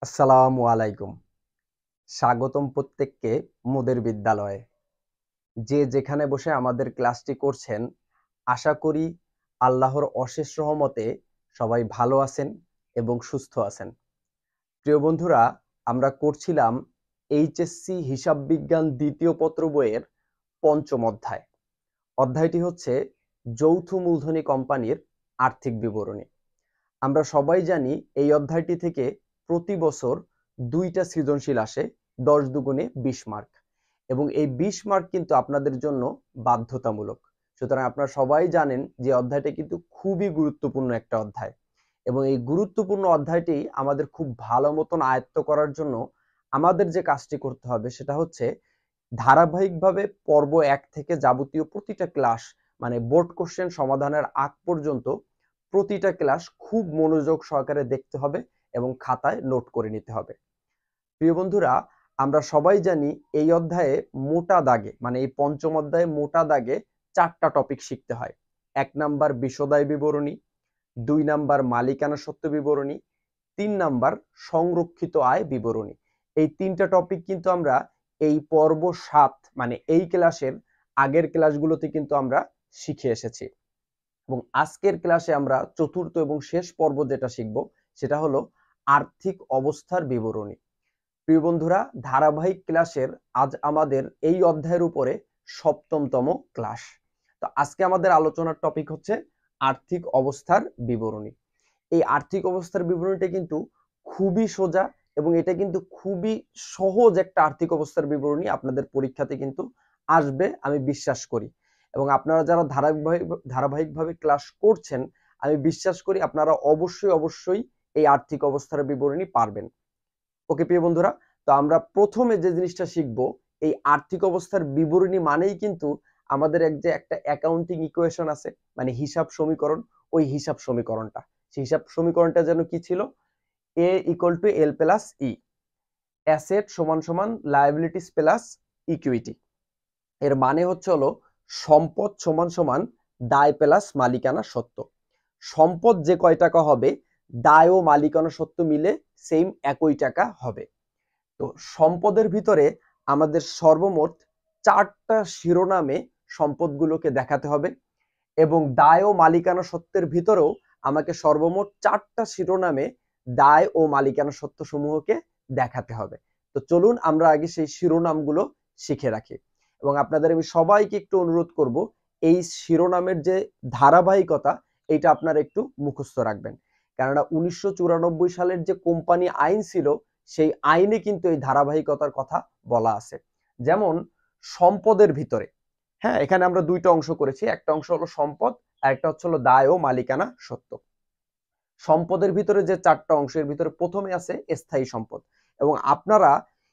আসসালামু আলাইকুম। স্বাগতম প্রত্যেককে মোদের বিদ্যালয়ে। যে যেখানে বসে আমাদের ক্লাসটি করছেন, আশা করি আল্লাহর অশেষ রহমতে সবাই ভালো আছেন এবং সুস্থ আছেন। প্রিয় বন্ধুরা, আমরা করছিলাম এইচএসসি হিসাব বিজ্ঞান দ্বিতীয় পত্র বইয়ের পঞ্চম অধ্যায়। অধ্যায়টি হচ্ছে যৌথ মূলধনী কোম্পানির আর্থিক বিবরণী। আমরা সবাই জানি এই অধ্যায়টি থেকে প্রতি বছর 2টা সৃজনশীল আসে, 10 দুগুণে 20 মার্ক, এবং এই 20 মার্ক কিন্তু আপনাদের জন্য বাধ্যতামূলক। সুতরাং আপনারা সবাই জানেন যে অধ্যায়টা কিন্তু খুবই গুরুত্বপূর্ণ একটা অধ্যায়, এবং এই গুরুত্বপূর্ণ অধ্যায়টি আমাদের খুব ভালো মতন আয়ত্ত করার জন্য আমাদের যে কাজটি করতে হবে সেটা হচ্ছে ধারাবাহিকভাবে পর্ব 1 থেকে যাবতীয় প্রতিটা ক্লাস, মানে বোর্ড কোশ্চেন সমাধানের আগ পর্যন্ত প্রতিটা ক্লাস খুব মনোযোগ সহকারে দেখতে হবে এবং খাতায় নোট করে নিতে হবে। প্রিয় বন্ধুরা, আমরা সবাই জানি এই অধ্যায়ে মোটা দাগে, মানে এই পঞ্চম অধ্যায়ে মোটা দাগে 4টা টপিক শিখতে হয়। 1 নাম্বার বিশদায় বিবরণী, 2 নাম্বার মালিকানা সত্ত্ব বিবরণী, 3 নাম্বার সংরক্ষিত আয় বিবরণী। এই 3টা টপিক কিন্তু আমরা এই পর্ব 7, মানে এই ক্লাসের আগের ক্লাসগুলোতে কিন্তু আমরা শিখে এসেছি, এবং আজকের ক্লাসে আমরা চতুর্থ এবং শেষ পর্ব যেটা শিখব সেটা হলো আর্থিক অবস্থার বিবরণী। প্রিয় বন্ধুরা, ধারাবাহিক ক্লাসের আজ আমাদের এই অধ্যায়ের উপরে 7তম ক্লাস। তো আজকে আমাদের আলোচনার টপিক হচ্ছে আর্থিক অবস্থার বিবরণী। এই আর্থিক অবস্থার বিবরণীটা কিন্তু খুবই সোজা, এবং এটা কিন্তু খুবই সহজ একটা আর্থিক অবস্থার বিবরণী আপনাদের পরীক্ষাতে কিন্তু আসবে আমি বিশ্বাস করি, এবং আপনারা যারা ধারাবাহিকভাবে ক্লাস করছেন আমি বিশ্বাস করি আপনারা অবশ্যই এই আর্থিক অবস্থার বিবরণী পারবেন। ওকে প্রিয় বন্ধুরা, তো আমরা প্রথমে যে জিনিসটা শিখব, এই আর্থিক অবস্থার বিবরণী মানেই কিন্তু আমাদের একটা অ্যাকাউন্টিং ইকুয়েশন আছে, মানে হিসাব সমীকরণ। ওই হিসাব সমীকরণটা, সেই হিসাব সমীকরণটা যেন কি ছিল? A equal to L plus E, asset সমান সমান লায়াবিলিটিস প্লাস ইকুইটি। এর মানে হচ্ছে হলো সম্পদ সমান সমান দায় প্লাস মালিকানা সত্ত্ব। সম্পদ যে কয় টাকা হবে, দায় ও মালিকানা সত্ত্ব মিলে সেম একই টাকা হবে। তো সম্পদের ভিতরে আমাদের সর্বমোট 4টা শিরোনামে সম্পদগুলোকে দেখাতে হবে, এবং দায় ও মালিকানা সত্ত্বের ভিতরেও আমাকে সর্বমোট 4টা শিরোনামে দায় ও মালিকানা সত্ত্ব সমূহকে দেখাতে হবে। তো চলুন আমরা আগে সেই শিরোনামগুলো শিখে রাখি, এবং আপনাদের আমি সবাইকে একটু অনুরোধ করব এই শিরোনামের যে ধারাবাহিকতা এটা আপনারা একটু মুখস্থ রাখবেন, কেননা 1994 সালের যে কোম্পানি আইন ছিল সেই আইনে কিন্তু এই ধারাবাহিকতার কথা বলা আছে। যেমন সম্পদের ভিতরে, হ্যাঁ, এখানে আমরা 2টা অংশ করেছি, একটা অংশ হলো সম্পদ আর একটা হচ্ছে হলো দায় ও মালিকানা সত্ত্ব। সম্পদের ভিতরে যে 4টা অংশের ভিতরে প্রথমে আছে স্থায়ী সম্পদ, এবং আপনারা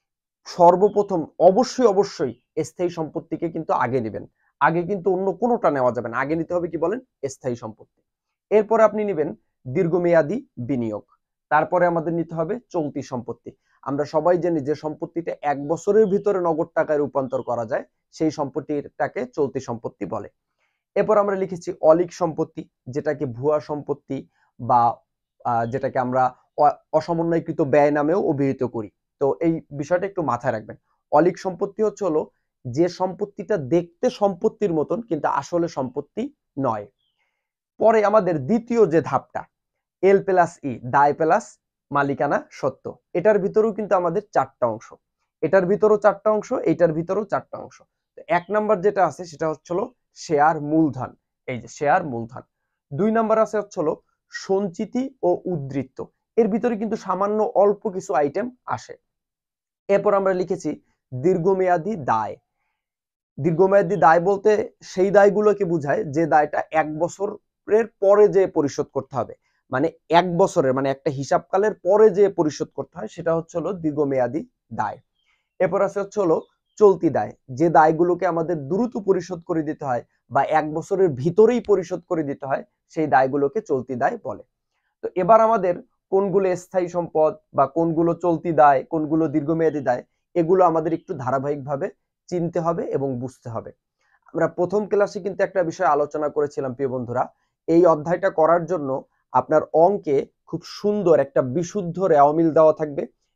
সর্বপ্রথম অবশ্যই স্থায়ী সম্পত্তিকে কিন্তু আগে নেবেন। আগে কিন্তু অন্য কোনোটা নেওয়া যাবে না, আগে নিতে হবে কি বলেন? স্থায়ী সম্পত্তি। এরপরে আপনি নেবেন দীর্ঘমেয়াদী বিনিয়োগ, তারপরে আমাদের নিতে হবে চলতি সম্পত্তি। আমরা সবাই জানি যে সম্পত্তিটা 1 বছরের ভিতরে নগদ টাকায় রূপান্তর করা যায় সেই সম্পত্তিটাকে চলতি সম্পত্তি বলে। এরপর আমরা লিখেছি অলিক সম্পত্তি, যেটাকে ভুয়া সম্পত্তি বা যেটাকে আমরা অসমন্বয়কৃত ব্যয় নামেও অভিহিত করি। তো এই বিষয়টা একটু মাথায় রাখবেন। অলিক সম্পত্তি হচ্ছে হলো যে সম্পত্তিটা দেখতে সম্পত্তির মতন কিন্তু আসলে সম্পত্তি নয়। পরে আমাদের দ্বিতীয় যে ধাপটা এল প্লাস ই, দায় প্লাস মালিকানা সত্ত্ব, এটার ভিতরেও কিন্তু আমাদের 4টা অংশ, এটার ভিতরেও 4টা অংশ, এটার ভিতরেও 4টা অংশ। তো 1 নাম্বার যেটা আছে সেটা হচ্ছে হলো শেয়ার মূলধন, এই যে শেয়ার মূলধন। 2 নাম্বার আছে হচ্ছে হলো সঞ্চিতি ও উদ্ধৃত্ত, এর ভিতরে কিন্তু সামান্য অল্প কিছু আইটেম আসে। এরপর আমরা লিখেছি দীর্ঘমেয়াদী দায়। দীর্ঘমেয়াদী দায় বলতে সেই দায়গুলোকে বোঝায় যে দায়টা 1 বছরের পরে যে পরিশোধ করতে হবে, মানে 1 বছরের, মানে একটা হিসাবকালের পরে যে পরিশোধ করতে হয় সেটা হচ্ছে হলো দীর্ঘমেয়াদী দায়। এরপর আছে হচ্ছে হলো চলতি দায়, যে দায়গুলোকে আমাদের দ্রুত পরিশোধ করে দিতে হয় বা 1 বছরের ভিতরেই পরিশোধ করে দিতে হয় সেই দায়গুলোকে চলতি দায় বলে। তো এবার আমাদের কোনগুলো স্থায়ী সম্পদ বা কোনগুলো চলতি দায়, কোনগুলো দীর্ঘমেয়াদী দায়, এগুলো আমাদের একটু ধারাবাহিকভাবে চিনতে হবে এবং বুঝতে হবে। আমরা প্রথম ক্লাসে কিন্তু একটা বিষয় আলোচনা করেছিলাম প্রিয় বন্ধুরা, এই অধ্যায়টা করার জন্য আপনার অঙ্কে খুব সুন্দর একটা বিশুদ্ধ রেওয়ামিল দেওয়া থাকবে,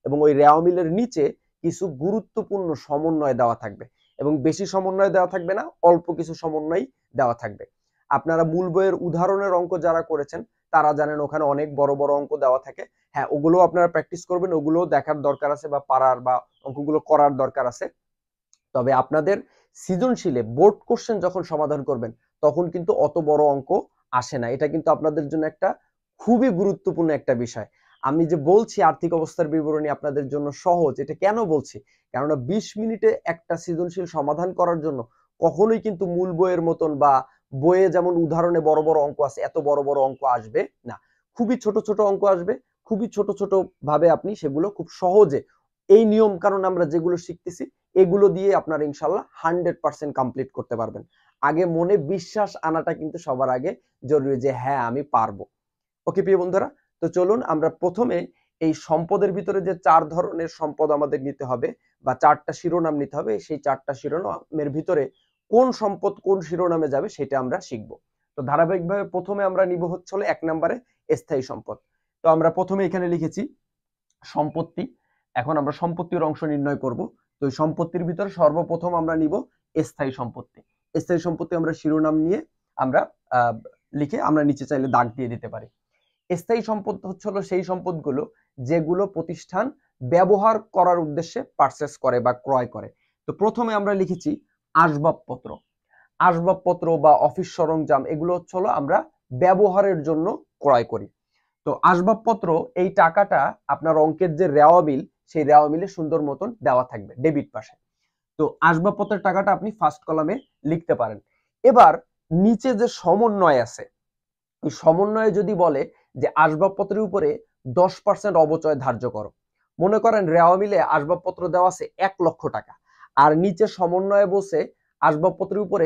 এবং ওই রেওয়া মিলের নিচে কিছু গুরুত্বপূর্ণ সমন্বয় দেওয়া থাকবে, এবং বেশি সমন্বয় দেওয়া থাকবে না, অল্প কিছু সমন্বয় দেওয়া থাকবে। আপনারা মূল বইয়ের উদাহরণের অঙ্ক যারা করেছেন তারা জানেন ওখানে অনেক বড় বড় অঙ্ক দেওয়া থাকে। হ্যাঁ, ওগুলো আপনারা প্র্যাকটিস করবেন, ওগুলো দেখার দরকার আছে বা পারার বা অঙ্কগুলো করার দরকার আছে। তবে আপনাদের সৃজনশীলে বোর্ড কোশ্চেন যখন সমাধান করবেন তখন কিন্তু অত বড় অঙ্ক আসে না। এটা কিন্তু আপনাদের জন্য একটা খুবই গুরুত্বপূর্ণ একটা বিষয়। আমি যে বলছি আর্থিক অবস্থার বিবরণী আপনাদের জন্য সহজ, এটা কেন বলছি? কেননা 20 মিনিটে একটা সৃজনশীল সমাধান করার জন্য কখনোই কিন্তু মূল বইয়ের মতন বা বইয়ে যেমন উদাহরণে বড় বড় অঙ্ক আছে এত বড় বড় অঙ্ক আসবে না। খুবই ছোট ছোট অঙ্ক আসবে, খুবই ছোট ছোট ভাবে আপনি সেগুলো খুব সহজে এই নিয়ম কারণ আমরা যেগুলো শিখতেছি এগুলো দিয়ে আপনারা ইনশাল্লাহ 100% কমপ্লিট করতে পারবেন। আগে মনে বিশ্বাস আনাটা কিন্তু সবার আগে জরুরি যে হ্যাঁ আমি পারবো। ওকে প্রিয় বন্ধুরা, তো চলুন আমরা প্রথমে এই সম্পদের ভিতরে যে 4 ধরনের সম্পদ আমাদের নিতে হবে বা 4টা শিরোনাম নিতে হবে, সেই 4টা শিরোনামের ভিতরে কোন সম্পদ কোন শিরোনামে যাবে সেটা আমরা শিখব। তো ধারাবাহিকভাবে প্রথমে আমরা নিব হচ্ছে হলো 1 নম্বরে স্থায়ী সম্পদ। তো আমরা প্রথমে এখানে লিখেছি সম্পত্তি। এখন আমরা সম্পত্তির অংশ নির্ণয় করব। তো এই সম্পত্তির ভিতরে সর্বপ্রথম আমরা নিব স্থায়ী সম্পত্তি। স্থায়ী সম্পত্তি আমরা শিরোনাম নিয়ে আমরা লিখে আমরা নিচে চাইলে দাগ দিয়ে দিতে পারি। স্থায়ী সম্পদ হচ্ছে হলো সেই সম্পদগুলো যেগুলো প্রতিষ্ঠান ব্যবহার করার উদ্দেশ্যে পারচেজ করে বা ক্রয় করে। তো প্রথমে আমরা লিখেছি আসবাবপত্র। আসবাবপত্র বা অফিস সরঞ্জাম এগুলো হচ্ছে হলো আমরা ব্যবহারের জন্য ক্রয় করি। তো আসবাবপত্র এই টাকাটা আপনার অঙ্কের যে রেওয়া বিল সেই রেওয়া বিলে সুন্দর মতন দেওয়া থাকবে ডেবিট পাশে। তো আসবাবপত্রের টাকাটা আপনি ফার্স্ট কলামে লিখতে পারেন। এবার নিচে যে সমন্বয় আছে ওই সমন্বয়ে যদি বলে যে আসবাবপত্রের উপরে 10% অবচয় ধার্য করো, মনে করেন রেওয়া মিলে আসবাবপত্র দেওয়া আছে 1 লক্ষ টাকা আর নিচে সমন্বয়ে বসে আসবাবপত্রের উপরে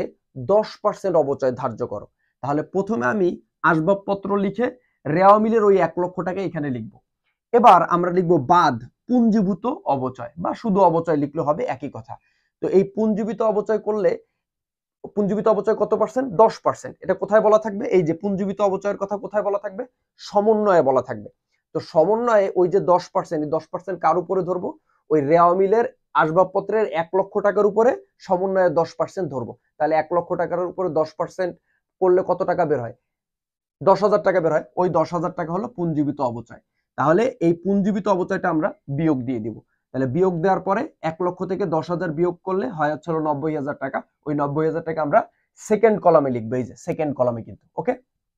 10% অবচয় ধার্য করো, তাহলে প্রথমে আমি আসবাবপত্র লিখে রেওয়া মিলের ওই 1 লক্ষ টাকা এখানে লিখব। এবার আমরা লিখব বাদ পুঞ্জীভূত অবচয় বা শুধু অবচয় লিখলে হবে, একই কথা। তো এই পুঞ্জীভূত অবচয় করলে পুঞ্জীভূত অবচয় কত পার্সেন্ট? 10%। এটা কোথায় বলা থাকবে? এই যে পুঞ্জীভূত অবচয়ের কথা কোথায় বলা থাকবে? সমন্বয়ে বলা থাকবে। তো সমন্বয়ে ওই যে 10%, এই 10% কার উপরে ধরবো? ওই রেওয়া মিলের আসবাবপত্রের 1 লক্ষ টাকার উপরে সমন্বয়ে 10% ধরবো। তাহলে 1 লক্ষ টাকার উপরে 10% করলে কত টাকা বের হয়? 10,000 টাকা বের হয়। ওই 10,000 টাকা হলো পুঞ্জীভূত অবচয়। তাহলে এই পুঞ্জীভূত অবচয়টা আমরা বিয়োগ দিয়ে দিব। তাহলে বিয়োগ দেওয়ার পরে 1 লক্ষ থেকে 10,000 বিয়োগ করলে হয় হচ্ছে 90,000 টাকা। ওই 90,000 টাকা আমরা সেকেন্ড কলামে লিখবো, এই যে সেকেন্ড কলামে কিন্তু। ওকে,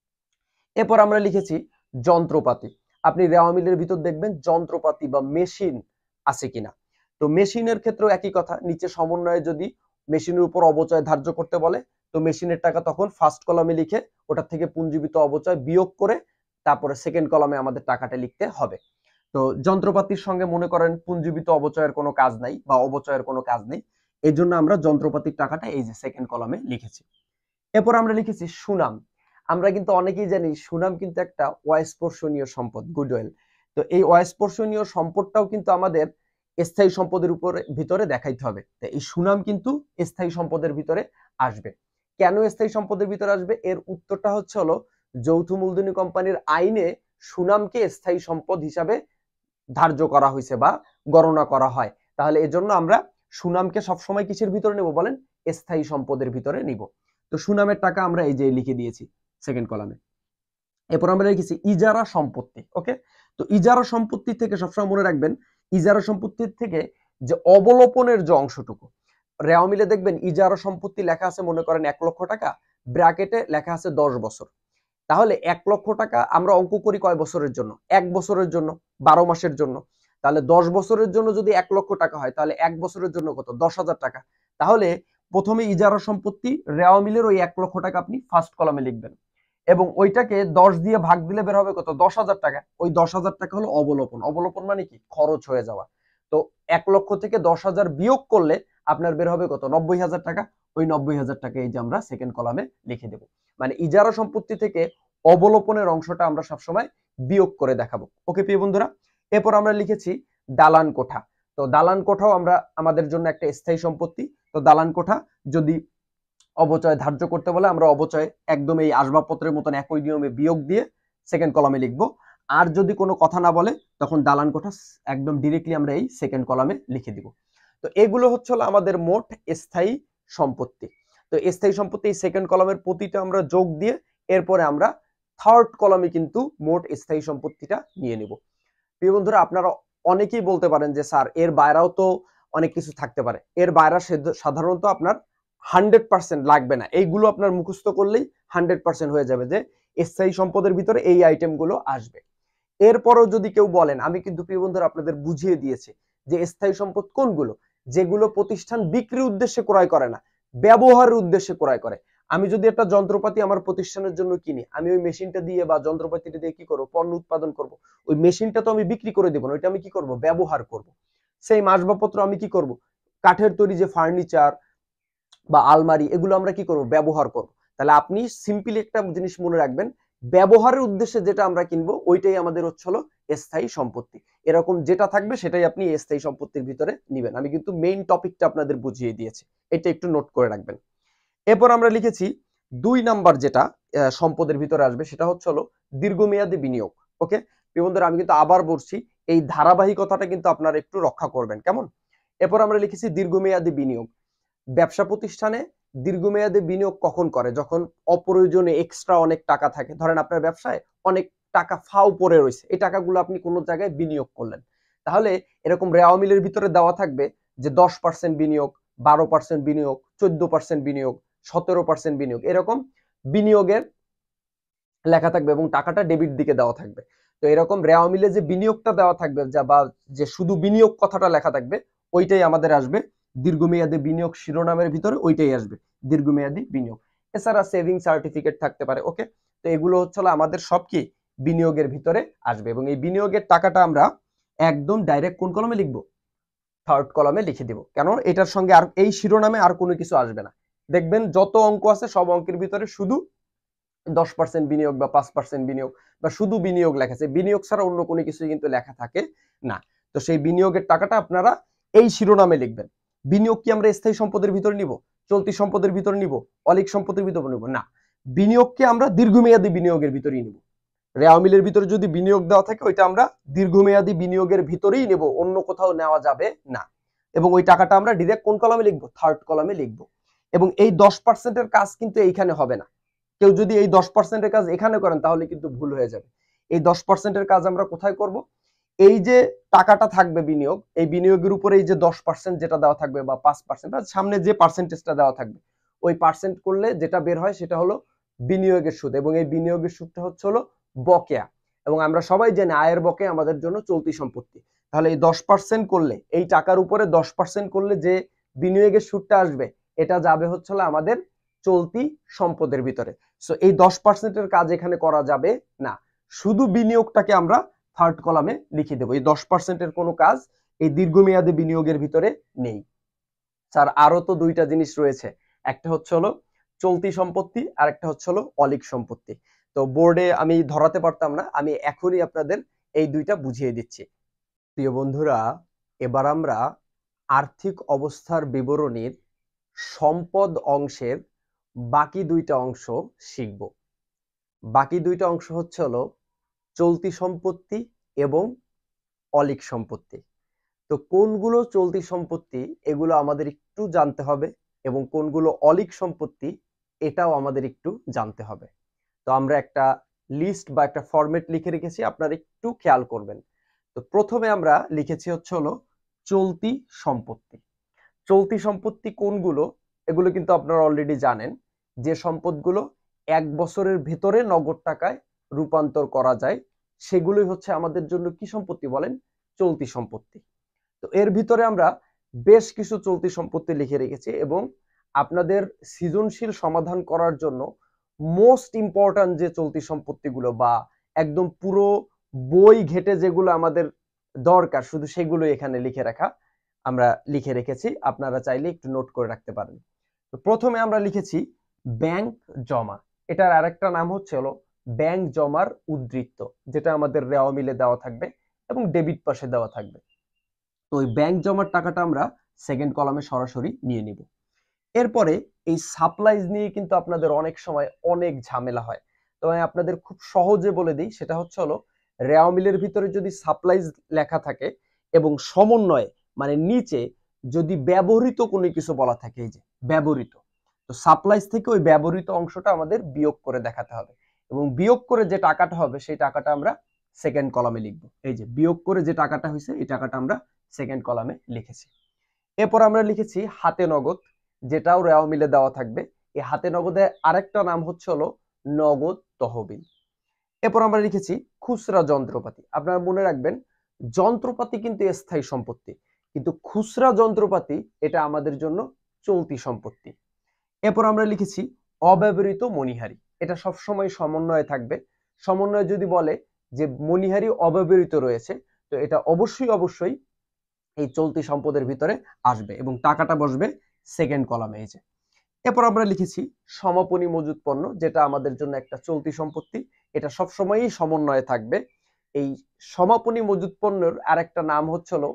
এরপর আমরা লিখেছি যন্ত্রপাতি। আপনি রেওয়া মিলের ভিতর দেখবেন যন্ত্রপাতি বা মেশিন আছে কিনা। তো মেশিনের ক্ষেত্রেও একই কথা, নিচে সমন্বয়ে যদি মেশিনের উপর অবচয় ধার্য করতে বলে তো মেশিনের টাকা তখন ফার্স্ট কলামে লিখে ওটার থেকে পুঞ্জীভূত অবচয় বিয়োগ করে তারপরে সেকেন্ড কলামে আমাদের টাকাটা লিখতে হবে। তো যন্ত্রপাতির সঙ্গে মনে করেন পুঞ্জীভূত অবচয়ের কোনো কাজ নাই বা অবচয়ের কোনো কাজ নেই, এই জন্য আমরা যন্ত্রপাতির টাকাটা এই যে সেকেন্ড কলামে লিখেছি। এরপর আমরা লিখেছি সুনাম। আমরা কিন্তু অনেকেই জানি সুনাম কিন্তু একটা অস্পর্শনীয় সম্পদ, গুডউইল। তো এই অস্পর্শনীয় সম্পদটাও কিন্তু আমাদের স্থায়ী সম্পদের উপরে ভিতরে দেখাইতে হবে। তো এই সুনাম কিন্তু স্থায়ী সম্পদের ভিতরে আসবে। কেন স্থায়ী সম্পদের ভিতরে আসবে? এর উত্তরটা হচ্ছে হলো যৌথ মূলধনী কোম্পানির আইনে সুনামকে স্থায়ী সম্পদ হিসাবে ধার্য করা হয়েছে বা গণনা করা হয়। তাহলে এজন্য আমরা সুনামকে সবসময় কিসের ভিতরে নেব বলেন? স্থায়ী সম্পদের ভিতরে নিব। তো সুনামের টাকা আমরা এই যে লিখে দিয়েছি সেকেন্ড কলামে। এরপর আমরা লিখেছি ইজারা সম্পত্তি। ওকে, তো ইজারা সম্পত্তি থেকে সবসময় মনে রাখবেন ইজারা সম্পত্তির থেকে যে অবলোপনের যে অংশটুকু রেওয়া মিলে দেখবেন ইজারা সম্পত্তি লেখা আছে মনে করেন 1 লক্ষ টাকা, ব্র্যাকেটে লেখা আছে 10 বছর। তাহলে 1 লক্ষ টাকা আমরা অঙ্ক করি কয় বছরের জন্য? 1 বছরের জন্য, 12 মাসের জন্য। তাহলে 10 বছরের জন্য যদি 1 লক্ষ টাকা হয় তাহলে 1 বছরের জন্য কত? 10,000 টাকা। তাহলে প্রথমে ইজারা সম্পত্তি রেওয়া মিলের ওই 1 লক্ষ টাকা আপনি ফার্স্ট কলামে লিখবেন এবং ওইটাকে 10 দিয়ে ভাগ দিলে বের হবে কত? 10,000 টাকা। ওই 10,000 টাকা হলো অবলোপন। অবলোপন মানে কি? খরচ হয়ে যাওয়া। তো 1 লক্ষ থেকে 10,000 বিয়োগ করলে আপনার বের হবে কত? 90,000 টাকা। ওই 90,000 টাকা এই যে আমরা সেকেন্ড কলামে লিখে দেব। মানে ইজারা সম্পত্তি থেকে অবলোপনের অংশটা আমরা সবসময় বিয়োগ করে দেখাবো। ওকে প্রিয় বন্ধুরা, এরপর আমরা লিখেছি দালান কোঠা। তো দালান কোঠাও আমরা আমাদের জন্য একটা স্থায়ী সম্পত্তি। তো দালান কোঠা যদি অবচয় ধার্য করতে বলে আমরা অবচয় একদম এই আসবাবপত্রের মতন একই নিয়মে বিয়োগ দিয়ে সেকেন্ড কলামে লিখবো। আর যদি কোনো কথা না বলে তখন দালান কোঠা একদম ডিরেক্টলি আমরা এই সেকেন্ড কলামে লিখে দিব। তো এগুলো হচ্ছে আমাদের মোট স্থায়ী সম্পত্তি। তো স্থায়ী সম্পত্তি এই সেকেন্ড কলামের প্রতিটা আমরা যোগ দিয়ে এরপরে আমরা থার্ড কলামে কিন্তু মোট স্থায়ী সম্পত্তিটা নিয়ে নিব। প্রিয় বন্ধুরা, আপনারা অনেকেই বলতে পারেন যে স্যার এর বাইরেও তো অনেক কিছু থাকতে পারে। এর বাইরে সাধারণত আপনার 100% লাগবে না, এইগুলো আপনার মুখস্থ করলেই 100% হয়ে যাবে যে স্থায়ী সম্পদের ভিতরে এই আইটেমগুলো আসবে। এরপরও যদি কেউ বলেন, আমি কিন্তু প্রিয় বন্ধুরা আপনাদের বুঝিয়ে দিয়েছি যে স্থায়ী সম্পদ কোনগুলো, যেগুলো প্রতিষ্ঠান বিক্রির উদ্দেশ্যে ক্রয় করে না, ব্যবহারের উদ্দেশ্যে ক্রয় করে। আমি যদি একটা যন্ত্রপাতি আমার প্রতিষ্ঠানের জন্য কিনি, আমি ওই মেশিনটা দিয়ে বা যন্ত্রপাতিটা দিয়ে কি করব, পণ্য উৎপাদন করব। ওই মেশিনটা তো আমি বিক্রি করে দেব না, ওইটা আমি কি করব, ব্যবহার করব। সেই আসবাবপত্র আমি কি করব, কাঠের তৈরি যে ফার্নিচার বা আলমারি, এগুলো আমরা কি করব, ব্যবহার করব। তাহলে আপনি সিম্পলি একটা জিনিস মনে রাখবেন, ব্যবহারের উদ্দেশ্যে যেটা আমরা কিনবো ওইটাই আমাদের হচ্ছে হলো স্থায়ী সম্পত্তি। এরকম যেটা থাকবে সেটাই আপনি স্থায়ী সম্পত্তির ভিতরে নিবেন। আমি কিন্তু মেইন টপিকটা আপনাদের বুঝিয়ে দিয়েছি, এটা একটু নোট করে রাখবেন। এরপর আমরা লিখেছি 2 নাম্বার যেটা সম্পদের ভিতরে আসবে সেটা হচ্ছে হলো দীর্ঘমেয়াদী বিনিয়োগ। ওকে বন্ধুরা, আমি কিন্তু আবার বলছি, এই ধারাবাহিকতাটা কিন্তু আপনারা একটু রক্ষা করবেন, কেমন? এরপর আমরা লিখেছি দীর্ঘমেয়াদী বিনিয়োগ। ব্যবসা প্রতিষ্ঠানে দীর্ঘমেয়াদী বিনিয়োগ কখন করে, যখন অপ্রয়োজনে এক্সট্রা অনেক টাকা থাকে। ধরেন আপনার ব্যবসায় অনেক টাকা ফাও পড়ে রয়েছে, এই টাকাগুলো আপনি কোনো জায়গায় বিনিয়োগ করলেন, তাহলে এরকম রেওয়া মিলের ভিতরে দেওয়া থাকবে যে 10% বিনিয়োগ, 12% বিনিয়োগ, 14% বিনিয়োগ, 17% বিনিয়োগ, এরকম বিনিয়োগের লেখা থাকবে এবং টাকাটা ডেবিট দিকে দেওয়া থাকবে। তো এরকম রেওয়া মিলে যে বিনিয়োগটা দেওয়া থাকবে বা যে শুধু বিনিয়োগ কথাটা লেখা থাকবে, ওইটাই আমাদের আসবে দীর্ঘমেয়াদী বিনিয়োগ শিরোনামের ভিতরে, ওইটাই আসবে দীর্ঘমেয়াদী বিনিয়োগ। এছাড়া সেভিং সার্টিফিকেট থাকতে পারে। ওকে, তো এগুলো হচ্ছে আমাদের সব কি বিনিয়োগের ভিতরে আসবে এবং এই বিনিয়োগের টাকাটা আমরা একদম ডাইরেক্ট কোন কলমে লিখবো, থার্ড কলমে লিখে দিব। কেন, এটার সঙ্গে আর এই শিরোনামে আর কোনো কিছু আসবে না। দেখবেন যত অঙ্ক আছে সব অঙ্কের ভিতরে শুধু 10% বিনিয়োগ বা 5% বিনিয়োগ বা শুধু বিনিয়োগ লেখা আছে, বিনিয়োগ ছাড়া অন্য কোনো কিছু কিন্তু লেখা থাকে না। তো সেই বিনিয়োগের টাকাটা আপনারা এই শিরোনামে লিখবেন। বিনিয়োগ কি আমরা স্থায়ী সম্পদের ভিতরে নিব, চলতি সম্পদের ভিতরে নিব, অলিক সম্পদের ভিতরে নিব না, বিনিয়োগকে আমরা দীর্ঘমেয়াদী বিনিয়োগের ভিতরেই নিব। রেওয়া মিলের ভিতরে যদি বিনিয়োগ দেওয়া থাকে ওইটা আমরা দীর্ঘমেয়াদী বিনিয়োগের ভিতরেই নেব, অন্য কোথাও নেওয়া যাবে না। এবং ওই টাকাটা আমরা ডিরেক্ট কোন কলামে লিখবো, থার্ড কলামে লিখবো। এবং এই 10%-এর কাজ কিন্তু এইখানে হবে না। কেউ যদি এই 10%-এর কাজ এখানে করেন তাহলে কিন্তু ভুল হয়ে যাবে। এই 10%-এর কাজ আমরা কোথায় করব, এই যে টাকাটা থাকবে বিনিয়োগ, এই বিনিয়োগের উপরে এই যে 10% যেটা দেওয়া থাকবে বা 5% বা সামনে যে পার্সেন্টেজটা দেওয়া থাকবে, ওই পার্সেন্ট করলে যেটা বের হয় সেটা হলো বিনিয়োগের সুদ। এবং এই বিনিয়োগের সুদটা হচ্ছে হলো বকেয়া। এবং আমরা সবাই জানি আয়ের বকেয়া আমাদের জন্য চলতি সম্পত্তি। তাহলে এই 10% করলে, এই টাকার উপরে 10% করলে যে বিনিয়োগের সুদটা আসবে, এটা যাবে হচ্ছে আমাদের চলতি সম্পদের ভিতরে। সো এই 10%-এর কাজ এখানে করা যাবে না, শুধু বিনিয়োগটাকে আমরা থার্ড কলামে লিখে দেব। এই 10%-এর কোনো কাজ এই দীর্ঘমেয়াদী বিনিয়োগের ভিতরে নেই। স্যার আরো তো দুইটা জিনিস রয়েছে, একটা হচ্ছে হলো চলতি সম্পত্তি আর একটা হচ্ছে হলো অলিক সম্পত্তি। তো বোর্ডে আমি ধরাতে পারতাম না, আমি এখনই আপনাদের এই দুইটা বুঝিয়ে দিচ্ছি। প্রিয় বন্ধুরা, এবার আমরা আর্থিক অবস্থার বিবরণীর সম্পদ অংশের বাকি দুইটা অংশ শিখব। বাকি দুইটা অংশ হচ্ছে হলো চলতি সম্পত্তি এবং অলিক সম্পত্তি। তো কোনগুলো চলতি সম্পত্তি এগুলো আমাদের একটু জানতে হবে এবং কোনগুলো অলিক সম্পত্তি এটাও আমাদের একটু জানতে হবে। তো আমরা একটা লিস্ট বা একটা ফরম্যাট লিখে রেখেছি, আপনারা একটু খেয়াল করবেন। তো প্রথমে আমরা লিখেছি হচ্ছে হলো চলতি সম্পত্তি। চলতি সম্পত্তি কোনগুলো, এগুলো কিন্তু আপনারা অলরেডি জানেন, যে সম্পদগুলো 1 বছরের ভেতরে নগদ টাকায় রূপান্তর করা যায় সেগুলোই হচ্ছে আমাদের জন্য কি সম্পত্তি বলেন, চলতি সম্পত্তি। তো এর ভিতরে আমরা বেশ কিছু চলতি সম্পত্তি লিখে রেখেছি এবং আপনাদের সৃজনশীল সমাধান করার জন্য মোস্ট ইম্পর্টেন্ট যে চলতি সম্পত্তিগুলো বা একদম পুরো বই ঘেটে যেগুলো আমাদের দরকার শুধু সেগুলো এখানে আমরা লিখে রেখেছি, আপনারা চাইলে একটু নোট করে রাখতে পারেন। তো প্রথমে আমরা লিখেছি ব্যাংক জমা। এটার আরেকটা নাম হচ্ছে হলো ব্যাংক জমার উদ্ধৃত্ত, যেটা আমাদের রেওয়া মিলে দেওয়া থাকবে এবং ডেবিট পাশে দেওয়া থাকবে। তো ওই ব্যাংক জমার টাকাটা আমরা সেকেন্ড কলামে সরাসরি নিয়ে নিব। এরপরে এই সাপ্লাইজ নিয়ে কিন্তু আপনাদের অনেক সময় অনেক ঝামেলা হয়, তো আমি আপনাদের খুব সহজে বলে দিই, সেটা হচ্ছে হলো রেওয়া মিলের ভিতরে যদি সাপ্লাইজ লেখা থাকে এবং সমন্বয়ে মানে নিচে যদি ব্যবহৃত কোনো কিছু বলা থাকে, এই যে ব্যবহৃত, তো সাপ্লাইজ থেকে ওই ব্যবহৃত অংশটা আমাদের বিয়োগ করে দেখাতে হবে এবং বিয়োগ করে যে টাকাটা হবে সেই টাকাটা আমরা সেকেন্ড কলামে লিখবো। এই যে বিয়োগ করে যে টাকাটা হয়েছে এই টাকাটা আমরা সেকেন্ড কলামে লিখেছি। এরপর আমরা লিখেছি হাতে নগদ, যেটাও রেওয়া মিলে দেওয়া থাকবে। এই হাতে নগদের আরেকটা নাম হচ্ছে হলো নগদ তহবিল। এরপর আমরা লিখেছি খুচরা যন্ত্রপাতি। আপনারা মনে রাখবেন যন্ত্রপাতি কিন্তু স্থায়ী সম্পত্তি, কিন্তু খুচরা যন্ত্রপাতি এটা আমাদের জন্য চলতি সম্পত্তি। এরপর আমরা লিখেছি অব্যবহৃত মণিহারি, এটা সবসময় সমন্বয়ে থাকবে। সমন্বয়ে যদি বলে যে মণিহারি অব্যবহৃত রয়েছে, তো এটা অবশ্যই এই চলতি সম্পদের ভিতরে আসবে এবং টাকাটা বসবে সেকেন্ড কলামে। এই যে এরপর আমরা লিখেছি সমাপনী মজুদ পণ্য, যেটা আমাদের জন্য একটা চলতি সম্পত্তি, এটা সবসময়ই সমন্বয়ে থাকবে। এই সমাপনী মজুদ পণ্যের আরেকটা নাম হচ্ছে হলো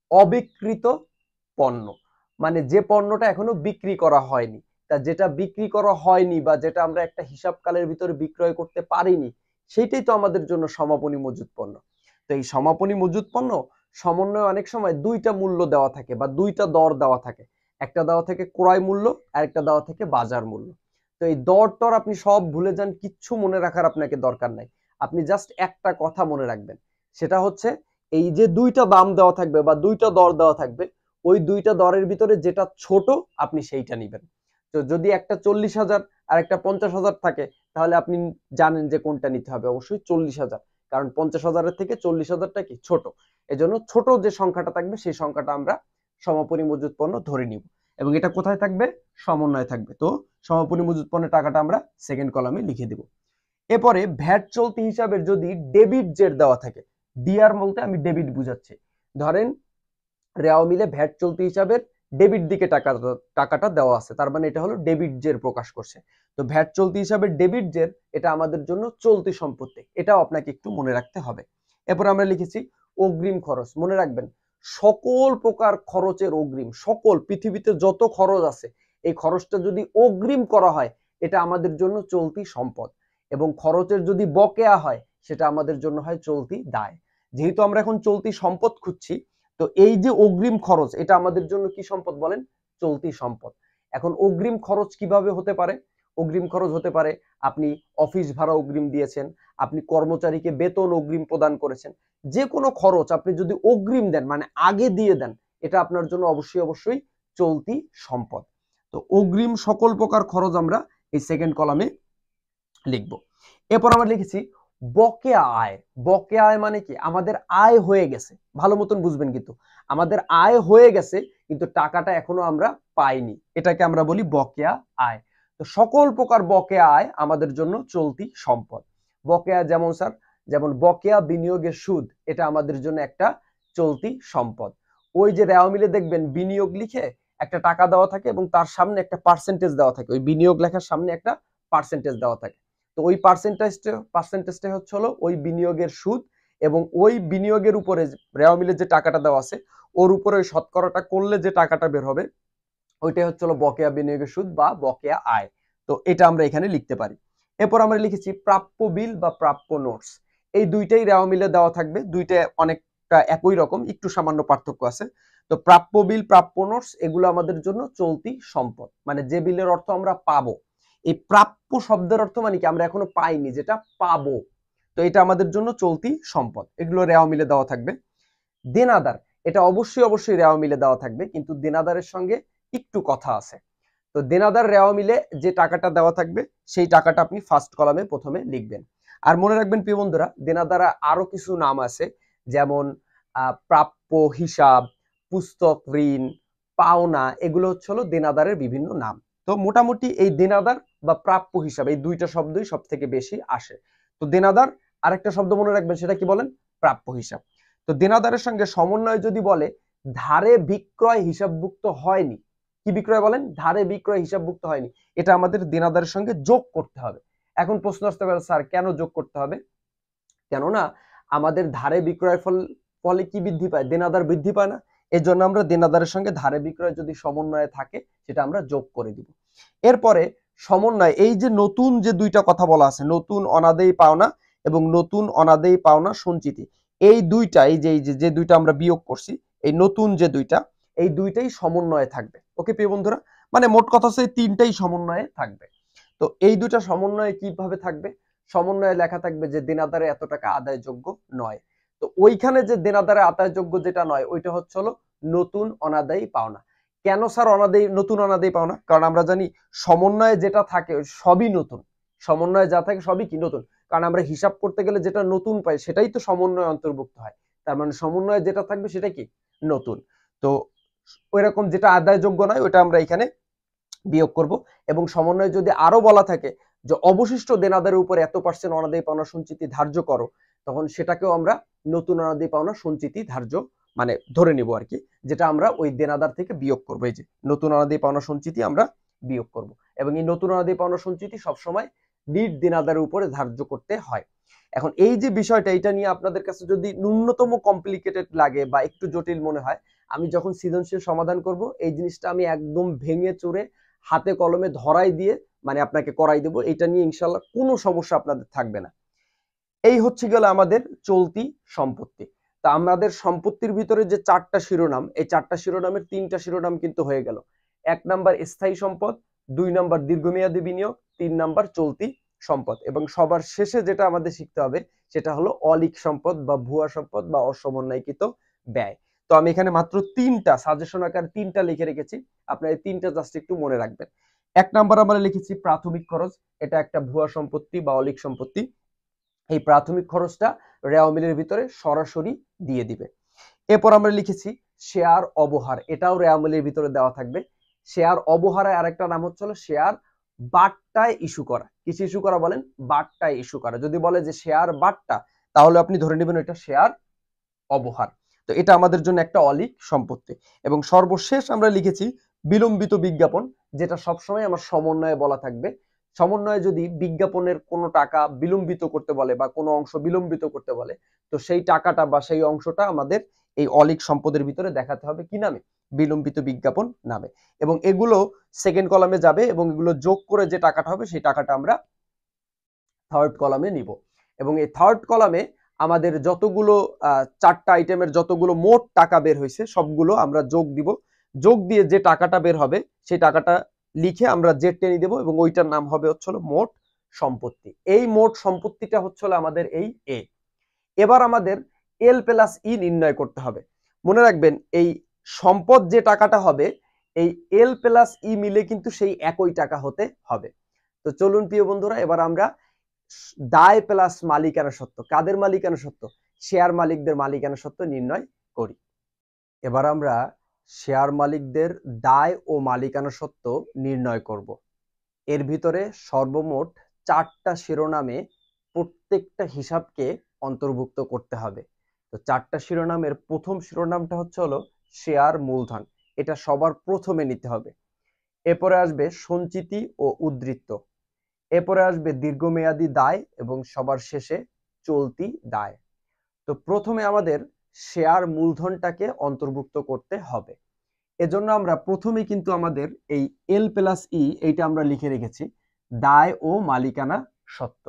অবিকৃত পণ্য, মানে যে পণ্যটা এখনো বিক্রি করা হয়নি। তা যেটা বিক্রি করা হয়নি বা যেটা আমরা একটা হিসাবকালের ভিতরে বিক্রয় করতে পারিনি, সেইটাই তো আমাদের জন্য সমাপনী মজুদ পণ্য। তো এই সমাপনী মজুদ পণ্য সমন্বয়ে অনেক সময় দুইটা মূল্য দেওয়া থাকে বা দুইটা দর দেওয়া থাকে, একটা দেওয়া থেকে ক্রয় মূল্য আর একটা দেওয়া থেকে বাজার মূল্য। তো এই দর টর আপনি সব ভুলে যান, কিচ্ছু মনে রাখার আপনাকে দরকার নাই। আপনি জাস্ট একটা কথা মনে রাখবেন, সেটা হচ্ছে এই যে দুইটা দাম দেওয়া থাকবে বা দুইটা দর দেওয়া থাকবে, ওই দুইটা দরের ভিতরে যেটা ছোট আপনি সেইটা নিবেন। তো যদি একটা 40,000 আর একটা 50,000 থাকে, তাহলে আপনি জানেন যে কোনটা নিতে হবে, অবশ্যই 40,000, কারণ 50,000-এর থেকে 40,000টা কি ছোট। এজন্য ছোট যে সংখ্যাটা থাকবে সেই সংখ্যাটা আমরা সমাপনী মজুদ পণ্য ধরে নিব এবং এটা কোথায় থাকবে? সমন্বয়ে থাকবে। তো সমাপনী মজুদ পণ্যের টাকাটা আমরা সেকেন্ড কলামে লিখে দিব। এরপরে ভ্যাট চলতি হিসাবের যদি ডেবিট জেড দেওয়া থাকে, ডিআর বলতে আমি ডেবিট বুঝাচ্ছি। ধরেন রেওয়া মিলে ভ্যাট চলতি হিসাবের ডেবিট দিকে টাকাটা দেওয়া আছে, তার মানে এটা হলো ডেবিট জের প্রকাশ করছে। তো ভ্যাট চলতি হিসাবে ডেবিট জের এটা আমাদের জন্য চলতি সম্পত্তি, এটাও আপনাকে একটু মনে রাখতে হবে। এরপর আমরা লিখেছি অগ্রিম খরচ। মনে রাখবেন সকল প্রকার খরচের অগ্রিম, সকল পৃথিবীতে যত খরচ আছে এই খরচটা যদি অগ্রিম করা হয় এটা আমাদের জন্য চলতি সম্পদ, এবং খরচের যদি বকেয়া হয় সেটা আমাদের জন্য হয় চলতি দায়। যেহেতু আমরা এখন চলতি সম্পদ খুঁজছি, তো এই যে অগ্রিম খরচ এটা আমাদের জন্য কি সম্পদ বলেন? চলতি সম্পদ। এখন অগ্রিম খরচ কিভাবে হতে পারে? অগ্রিম খরচ হতে পারে আপনি অফিস ভাড়া অগ্রিম দিয়েছেন, আপনি কর্মচারীকে বেতন অগ্রিম প্রদান করেছেন, যে কোনো খরচ আপনি যদি অগ্রিম দেন মানে আগে দিয়ে দেন, এটা আপনার জন্য অবশ্যই চলতি সম্পদ। তো অগ্রিম সকল প্রকার খরচ আমরা এই সেকেন্ড কলামে লিখব। এরপর আমরা লিখেছি বকেয়া আয়। বকেয়া আয় মানে কি? আমাদের আয় হয়ে গেছে, ভালো মতন বুঝবেন, কিন্তু আমাদের আয় হয়ে গেছে কিন্তু টাকাটা এখনো আমরা পাইনি, এটাকে আমরা বলি বকেয়া আয়। তো সকল প্রকার বকেয়া আয় আমাদের জন্য চলতি সম্পদ। বকেয়া যেমন স্যার, যেমন বকেয়া বিনিয়োগের সুদ, এটা আমাদের জন্য একটা চলতি সম্পদ। ওই যে রেওয়া মিলে দেখবেন বিনিয়োগ লিখে একটা টাকা দেওয়া থাকে এবং তার সামনে একটা পার্সেন্টেজ দেওয়া থাকে, ওই বিনিয়োগ লেখার সামনে একটা পার্সেন্টেজ দেওয়া থাকে। তো ওই পার্সেন্টেজটা হচ্ছে হলো ওই বিনিয়োগের সুদ, এবং ওই বিনিয়োগের উপরে রেওয়া মিলে যে টাকাটা দেওয়া আছে ওর উপরে ওই শতকরাটা করলে যে টাকাটা বের হবে ওইটাই হচ্ছে হলো বকেয়া বিনিয়োগের সুদ বা বকেয়া আয়। তো এটা আমরা এখানে লিখতে পারি। এরপর আমরা লিখেছি প্রাপ্য বিল বা প্রাপ্য নোটস। এই দুইটাই রেওয়া মিলে দেওয়া থাকবে, দুইটা অনেকটা একই রকম, একটু সামান্য পার্থক্য আছে। তো প্রাপ্য বিল প্রাপ্য নোটস এগুলো আমাদের জন্য চলতি সম্পদ, মানে যে বিলের অর্থ আমরা পাবো। এই প্রাপ্য শব্দের অর্থ মানে কি? আমরা এখনো পাইনি, যেটা পাবো। তো এটা আমাদের জন্য চলতি সম্পদ, এগুলো রেওয়া মিলে দেওয়া থাকবে। দেনাদার, এটা অবশ্যই রেওয়া মিলে দেওয়া থাকবে, কিন্তু দেনাদারের সঙ্গে একটু কথা আছে। তো দেনাদার রেওয়া মিলে যে টাকাটা দেওয়া থাকবে সেই টাকাটা আপনি ফার্স্ট কলামে প্রথমে লিখবেন। আর মনে রাখবেন প্রিয় বন্ধুরা, দেনাদারা আরো কিছু নাম আছে, যেমন প্রাপ্য হিসাব, পুস্তক ঋণ, পাওনা, এগুলো হচ্ছে হলো দেনাদারের বিভিন্ন নাম। তো মোটামুটি এই দেনাদার বা প্রাপ্য হিসাব এই দুইটা শব্দই সব থেকে বেশি আসে। তো দেনাদার আরেকটা শব্দ মনে রাখবেন, সেটা কি বলেন? প্রাপ্য হিসাব। তো দেনাদারের সঙ্গে সমন্বয় যদি বলে ধারে বিক্রয় হিসাবভুক্ত হয়নি, কি বিক্রয় বলেন? ধারে বিক্রয় হিসাবভুক্ত হয়নি, এটা আমাদের দেনাদারের সঙ্গে যোগ করতে হবে। এখন প্রশ্ন আসতে পারে, স্যার কেন যোগ করতে হবে? কেননা আমাদের ধারে বিক্রয়ের ফলে কি বৃদ্ধি পায়? দেনাদার বৃদ্ধি পায় না? এর জন্য আমরা দেনাদারের সঙ্গে ধারে বিক্রয় যদি সমন্বয়ে থাকে সেটা আমরা যোগ করে দিব। এরপরে সমন্বয়, এই যে নতুন যে দুইটা কথা বলা আছে, নতুন অনাদেয় পাওনা এবং নতুন অনাদায়ী পাওনা সঞ্চিতি, এই দুইটাই যে দুইটা আমরা বিয়োগ করছি, এই নতুন যে দুইটা, এই দুইটাই সমন্বয়ে থাকবে। ওকে প্রিয় বন্ধুরা, মানে মোট কথা হচ্ছে তিনটাই সমন্বয়ে থাকবে। তো এই দুইটা সমন্বয়ে কিভাবে থাকবে? সমন্বয়ে লেখা থাকবে যে দেনাদারে এত টাকা আদায়যোগ্য নয়। তো ওইখানে যে দেনাদারে আদায়যোগ্য যেটা নয়, ওইটা হচ্ছে হলো নতুন অনাদায়ী পাওনা। কেন স্যার নতুন অনাদায়ী পাওনা? কারণ আমরা জানি সমন্বয়ে যেটা থাকে সবই নতুন, সমন্বয়ে যা থাকে সবই কি নতুন। কারণ আমরা হিসাব করতে গেলে যেটা নতুন পাই সেটাই তো সমন্বয়ে অন্তর্ভুক্ত হয়। তার মানে সমন্বয়ে যেটা থাকবে সেটা কি নতুন। তো ওইরকম যেটা আদায়যোগ্য নয় ওটা আমরা এখানে বিয়োগ করব। এবং সমন্বয়ে যদি আরো বলা থাকে যে অবশিষ্ট দেনাদারের উপর এত % অনাদায়ী পাওনা সঞ্চিতি ধার্য করো, তখন সেটাকেও আমরা নতুন অনাদায়ী পাওনা সঞ্চিতি ধার্য মানে ধরে নিব আর কি, যেটা আমরা ওই দেনাদার থেকে বিয়োগ করব। এই যে নতুন অনাদায়ী পাওনা সঞ্চিতি আমরা বিয়োগ করব। এবং এই নতুন অনাদায়ী পাওনা সঞ্চিতি সবসময় নিট দেনাদারের উপরে ধার্য করতে হয়। এখন এই যে বিষয়টা, এটা নিয়ে আপনাদের কাছে যদি ন্যূনতম কমপ্লিকেটেড লাগে বা একটু জটিল মনে হয়, আমি যখন সৃজনশীল সমাধান করব এই জিনিসটা আমি একদম ভেঙে চুরে হাতে কলমে ধরাই দিয়ে মানে আপনাকে করাই দেব। এটা নিয়ে ইনশাল্লাহ কোনো সমস্যা আপনাদের থাকবে না। এই হচ্ছে গেল আমাদের চলতি সম্পত্তি। তা আমাদের সম্পত্তির ভিতরে যে 4টা শিরোনাম, এই 4টা শিরোনামের 3টা শিরোনাম কিন্তু হয়ে গেল। 1 নাম্বার স্থায়ী সম্পদ, 2 নাম্বার দীর্ঘমেয়াদী বিনিয়োগ, 3 নাম্বার চলতি সম্পদ। এবং সবার শেষে যেটা আমাদের শিখতে হবে সেটা হলো অলিক সম্পদ বা ভুয়া সম্পদ বা অসমন্বয়কৃত ব্যয়। তো আমি এখানে মাত্র 3টা সাজেশন আকারে 3টা লিখে রেখেছি, আপনারা এই 3টা জাস্ট একটু মনে রাখবেন। 1 নাম্বার আমরা লিখেছি প্রাথমিক খরচ, এটা একটা ভুয়া সম্পত্তি বা অলিক সম্পত্তি। এই প্রাথমিক খরচটা রেওয়া মিলের ভিতরে সরাসরি দিয়ে দিবে। এরপর আমরা লিখেছি শেয়ার অবহার, এটাও রেওয়া মিলের ভিতরে দেওয়া থাকবে। শেয়ার অবহারের আরেকটা নাম হচ্ছে শেয়ার বাট্টায় ইস্যু করা। কিছু ইস্যু করা বলেন? বাট্টায় ইস্যু করা। যদি বলে যে শেয়ার বাট্টা, তাহলে আপনি ধরে নেবেন এটা শেয়ার অবহার। তো এটা আমাদের জন্য একটা অলিক সম্পত্তি। এবং সর্বশেষ আমরা লিখেছি বিলম্বিত বিজ্ঞাপন, যেটা সবসময় আমার সমন্বয়ে বলা থাকবে। সমন্বয়ে যদি বিজ্ঞাপনের কোনো টাকা বিলম্বিত করতে বলে বা কোনো অংশ বিলম্বিত করতে বলে, তো সেই টাকাটা বা সেই অংশটা আমাদের এই অলিক সম্পদের ভিতরে দেখাতে হবে কি নামে? বিলম্বিত বিজ্ঞাপন নামে। এবং এগুলো সেকেন্ড কলামে যাবে এবং এগুলো যোগ করে যে টাকাটা হবে সেই টাকাটা আমরা থার্ড কলামে নিব। এবং এই থার্ড কলামে আমাদের যতগুলো 4টা আইটেমের যতগুলো মোট টাকা বের হয়েছে সবগুলো আমরা যোগ দিব। যোগ দিয়ে যে টাকাটা বের হবে সেই টাকাটা লিখে আমরা জেড টেনে দেব এবং ওইটার নাম হবে হচ্ছে মোট সম্পত্তি। এই মোট সম্পত্তিটা হচ্ছে আমাদের এই এ। এবার আমাদের এল প্লাস ই নির্ণয় করতে হবে। মনে রাখবেন এই সম্পদ যে টাকাটা হবে এই এল প্লাস ই মিলে কিন্তু সেই একই টাকা হতে হবে। তো চলুন প্রিয় বন্ধুরা, এবার আমরা দায় প্লাস মালিকানা সত্ত্ব, কাদের মালিকানা সত্ত্ব? শেয়ার মালিকদের মালিকানা সত্ত্ব নির্ণয় করি। এবার আমরা শেয়ার মালিকদের দায় ও মালিকানা সত্ত্ব নির্ণয় করব। এর ভিতরে সর্বমোট 4টা শিরোনামে প্রত্যেকটা হিসাবকে অন্তর্ভুক্ত করতে হবে। তো 4টা শিরোনামের প্রথম শিরোনামটা হচ্ছে শেয়ার মূলধন, এটা সবার প্রথমে নিতে হবে। এরপরে আসবে সঞ্চিতি ও উদ্ধৃত্ত, এরপরে আসবে দীর্ঘমেয়াদী দায় এবং সবার শেষে চলতি দায়। তো প্রথমে আমাদের শেয়ার মূলধনটাকে অন্তর্ভুক্ত করতে হবে। এজন্য আমরা প্রথমে কিন্তু আমাদের এই এল প্লাস ই এইটা আমরা লিখে রেখেছি দায় ও মালিকানা সত্ত্ব।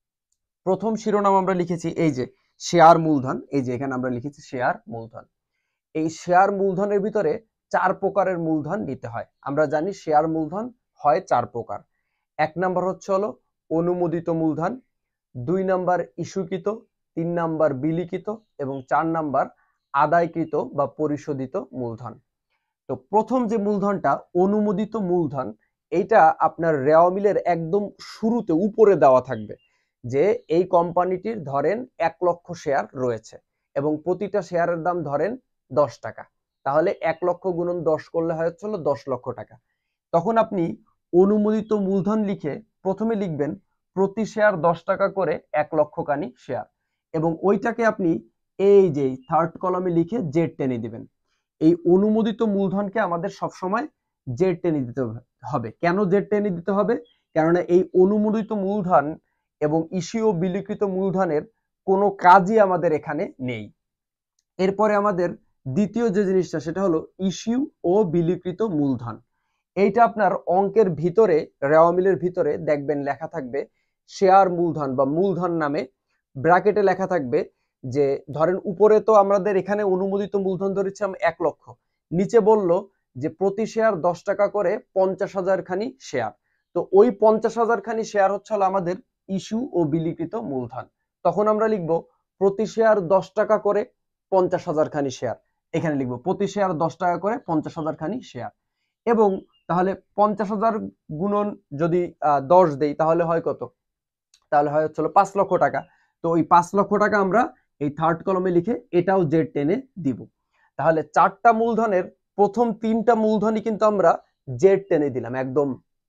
প্রথম শিরোনাম আমরা লিখেছি এই যে শেয়ার মূলধন, এই যে এখানে আমরা লিখেছি শেয়ার মূলধন। এই শেয়ার মূলধনের ভিতরে 4 প্রকারের মূলধন নিতে হয়। আমরা জানি শেয়ার মূলধন হয় 4 প্রকার। 1 নাম্বার হচ্ছে অনুমোদিত মূলধন, 2 নাম্বার ইস্যুকৃত, 3 নাম্বার বিলিখিত এবং 4 নাম্বার আদায়কৃত বা পরিশোধিত মূলধন। তো প্রথম যে মূলধনটা অনুমোদিত মূলধন, এইটা আপনার রেওয়া মিলের একদম শুরুতে উপরে দেওয়া থাকবে যে এই কোম্পানিটির ধরেন 1 লক্ষ শেয়ার রয়েছে এবং প্রতিটা শেয়ারের দাম ধরেন 10 টাকা, তাহলে 1 লক্ষ গুণন 10 করলে হয় হচ্ছে 10 লক্ষ টাকা। তখন আপনি অনুমোদিত মূলধন লিখে প্রথমে লিখবেন প্রতি শেয়ার 10 টাকা করে 1 লক্ষ কানি শেয়ার এবং ওইটাকে আপনি এই যে থার্ড কলামে লিখে জেড টেনে দিবেন। এই অনুমোদিত মূলধনকে আমাদের সবসময় জেড টেনে দিতে হবে। কেন জেড টেনে দিতে হবে? কেননা এই অনুমোদিত মূলধন এবং ইস্যু ও বিলিখিত মূলধনের কোনো কাজই আমাদের এখানে নেই। এরপরে আমাদের দ্বিতীয় যে জিনিসটা সেটা হলো ইস্যু ও বিলিখিত মূলধন। এইটা আপনার অঙ্কের ভিতরে রেওয়া মিলের ভিতরে দেখবেন লেখা থাকবে শেয়ার মূলধন বা মূলধন নামে ব্র্যাকেটে লেখা থাকবে যে ধরেন উপরে তো আমাদের এখানে অনুমোদিত মূলধন ধরেছিলাম 1 লক্ষ, নিচে বলল যে প্রতি শেয়ার 10 টাকা করে 50,000 খানি শেয়ার। তো ওই 50,000 খানি শেয়ার হচ্ছে হলো আমাদের ইস্যু ও বিলিকৃত মূলধন। তখন আমরা লিখব প্রতি শেয়ার 10 টাকা করে 50,000 খানি শেয়ার, এখানে লিখব প্রতি শেয়ার 10 টাকা করে 50,000 খানি শেয়ার। এবং তাহলে 50,000 গুণন যদি 10 দেই তাহলে হয় কত? তাহলে হয় হচ্ছে 5 লক্ষ টাকা। তো ওই 5 লক্ষ টাকা আমরা এই থার্ড কলমে লিখে এটাও জেড টেনে দিব। তাহলে 4টা মূলধনের প্রথম 3টা মূলধনই কিন্তু আমরা জেড টেনে দিলাম, একদম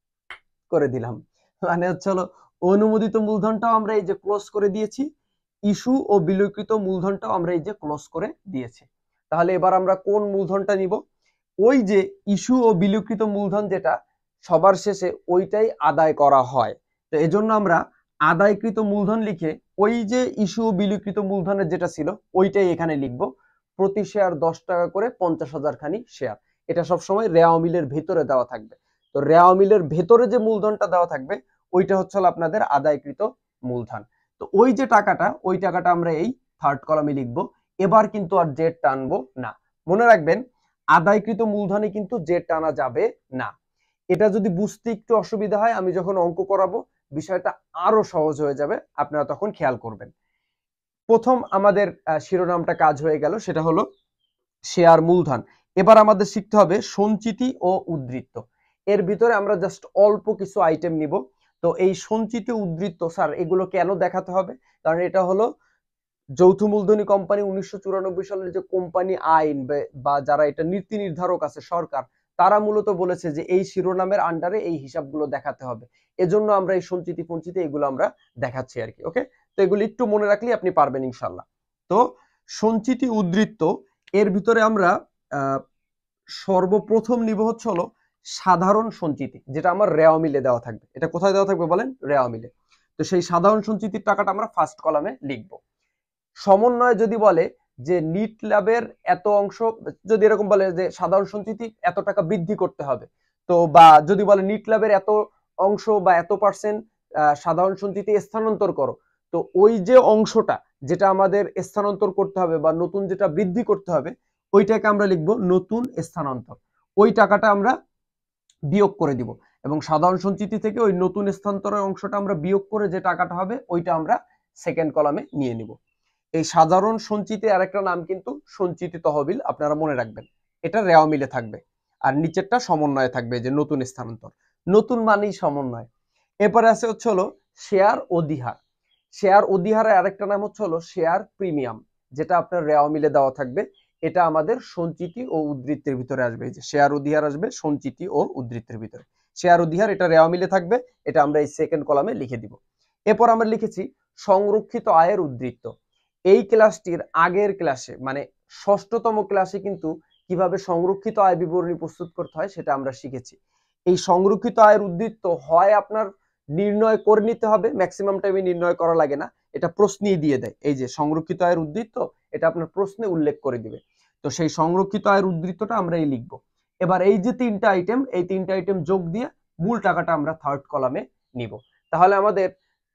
করে দিলাম। মানে হচ্ছে অনুমোদিত মূলধনটাও আমরা এই যে ক্লোজ করে দিয়েছি, ইস্যু ও বিলিকৃত মূলধনটাও আমরা এই যে ক্লোজ করে দিয়েছি। তাহলে এবার আমরা কোন মূলধনটা নিব? ওই যে ইস্যু ও বিলিকৃত মূলধন যেটা সবার শেষে ওইটাই আদায় করা হয়। তো এজন্য আমরা আদায়কৃত মূলধন লিখে ওই যে ইস্যু ও বিলিকৃত মূলধনের যেটা ছিল ওইটাই এখানে লিখব, প্রতি শেয়ার 10 টাকা করে 50,000 খানি শেয়ার। এটা সবসময় রেওয়া মিলের ভেতরে দেওয়া থাকবে। তো রেওয়া মিলের ভেতরে যে মূলধনটা দেওয়া থাকবে ওইটা হচ্ছে আপনাদের আদায়কৃত মূলধন। তো ওই যে টাকাটা, ওই টাকাটা আমরা এই থার্ড কলামে লিখব। এবার কিন্তু আর জেড টানবো না। মনে রাখবেন আদায়কৃত মূলধনে কিন্তু জেড টানা যাবে না। এটা যদি বুঝতে একটু অসুবিধা হয়, আমি যখন অঙ্ক করাবো বিষয়টা আরো সহজ হয়ে যাবে, আপনারা তখন খেয়াল করবেন। প্রথম আমাদের শিরোনামটা কাজ হয়ে গেল, সেটা হলো শেয়ার মূলধন। এবার আমাদের শিখতে হবে সঞ্চিতি ও উদ্ধৃত্ত। এর ভিতরে আমরা জাস্ট অল্প কিছু আইটেম নিব। তো এই সঞ্চিতি উদ্ধৃত্ত স্যার এগুলো কেন দেখাতে হবে? কারণ এটা হলো যৌথ মূলধনী কোম্পানি 1994 সালের যে কোম্পানি আইন বা যারা এটা নীতি নির্ধারক আছে সরকার, তারা মূলত বলেছে যে এই শিরোনামের আন্ডারে এই হিসাবগুলো দেখাতে হবে। এজন্য আমরা এই সঞ্চিতি ফঞ্চিতি এগুলো আমরা দেখাচ্ছি আর কি। ওকে, তো এগুলো একটু মনে রাখলে আপনি পারবেন ইনশাল্লাহ। তো সঞ্চিতি উদ্ধৃত্ত এর ভিতরে আমরা সর্বপ্রথম নিব হচ্ছে হলো সাধারণ সঞ্চিতি, যেটা আমার রেওয়া মিলে দেওয়া থাকবে। এটা কোথায় দেওয়া থাকবে বলেন? রেওয়া মিলে। তো সেই সাধারণ সঞ্চিতির টাকাটা আমরা ফার্স্ট কলামে লিখবো। সমন্বয় যদি বলে যে নিট লাভের এত অংশ, যদি এরকম বলে যে সাধারণ সঞ্চিতি এত টাকা বৃদ্ধি করতে হবে, তো বা যদি বলে নিট লাভের এত অংশ বা এত পার্সেন্ট সাধারণ সঞ্চিতি স্থানান্তর করো, তো ওই যে অংশটা যেটা আমাদের স্থানান্তর করতে হবে বা নতুন যেটা বৃদ্ধি করতে হবে ওইটাকে আমরা লিখবো নতুন স্থানান্তর। ওই টাকাটা আমরা বিয়োগ করে দিব এবং সাধারণ সঞ্চিতি থেকে ওই নতুন স্থানান্তরের অংশটা আমরা বিয়োগ করে যে টাকাটা হবে ওইটা আমরা সেকেন্ড কলামে নিয়ে নিব। এই সাধারণ সঞ্চিতি আরেকটা নাম কিন্তু সঞ্চিতি তহবিল, আপনারা মনে রাখবেন। এটা রেওয়া মিলে থাকবে আর নিচেরটা সমন্বয়ে থাকবে, যে নতুন স্থানান্তর। নতুন মানেই সমন্বয়। এরপরে আছে হচ্ছে হলো শেয়ার অধিহার। শেয়ার অধিহারের আরেকটা নাম হচ্ছে হলো শেয়ার প্রিমিয়াম, যেটা আপনার রেওয়া মিলে দেওয়া থাকবে। এটা আমাদের সঞ্চিতি ও উদ্ধৃত্তের ভিতরে আসবে। এই যে শেয়ার অধিহার আসবে সঞ্চিতি ও উদ্ধৃত্তের ভিতরে। শেয়ার অধিহার এটা রেওয়া মিলে থাকবে, এটা আমরা এই সেকেন্ড কলামে লিখে দিব। এরপর আমরা লিখেছি সংরক্ষিত আয়ের উদ্ধৃত্ত। এই ক্লাসটির আগের ক্লাসে মানে ষষ্ঠতম ক্লাসে কিন্তু কিভাবে সংরক্ষিত আয় বিবরণী প্রস্তুত করতে হয় সেটা আমরা শিখেছি। এই সংরক্ষিত আয়ের উদ্ধৃত্ত হয় আপনার নির্ণয় করে নিতে হবে, ম্যাক্সিমাম টাইমে নির্ণয় করা লাগে না, এটা প্রশ্নেই দিয়ে দেয়। এই যে সংরক্ষিত আয়ের উদ্ধৃত্ত এটা আপনার প্রশ্নে উল্লেখ করে দিবে। তো সেই সংরক্ষিত আয়ের উদ্ধৃত্তটা আমরা এই লিখবো। এবার এই যে তিনটা আইটেম, এই তিনটা আইটেম যোগ দিয়ে মূল টাকাটা আমরা থার্ড কলামে নিব। তাহলে আমাদের